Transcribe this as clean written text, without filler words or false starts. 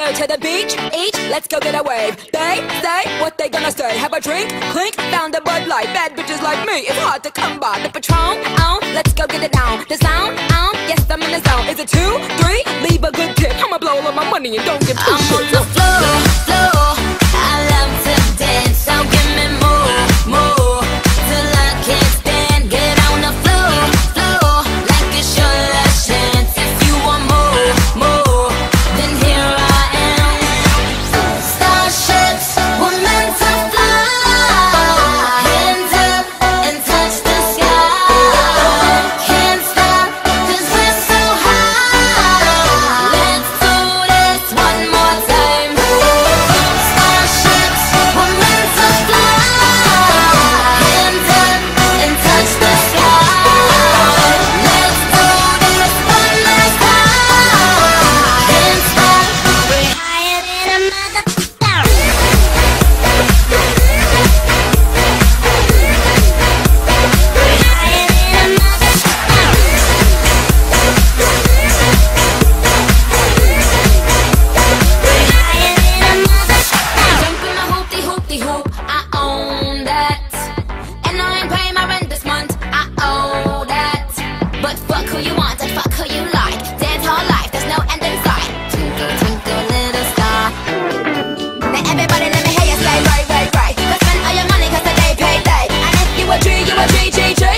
go to the beach, each, let's go get a wave. They say what they gonna say. Have a drink, clink, found a Bud Light. Bad bitches like me, it's hard to come by. The Patrón, let's go get it down. The sound, yes, I'm in the zone. Is it 2, 3? Leave a good tip. I'ma blow all my money and don't give two shits. I'm on the floor. I love to dance, so give me more, till I can't stand. Get on the floor, like it's your last chance. If you want more, then here I am. Starships, we're meant to fly. Hands up and touch the sky. Can't stop, 'cause we're so high. Let's do this one more time. Starships, we're meant to fly. Hands up and touch the sky. Let's do this one last time. Can't stop, we're higher than a motherfucker. Jumping a hoopty-hoop, I own that. And I ain't paying my rent this month, I owe that. But fuck who you want and fuck who you like. Dance all life, there's no end in sight. Twinkle, twinkle, little star. Now everybody let me hear you say right. Go spend all your money 'cause today payday. And if you a G, you a G.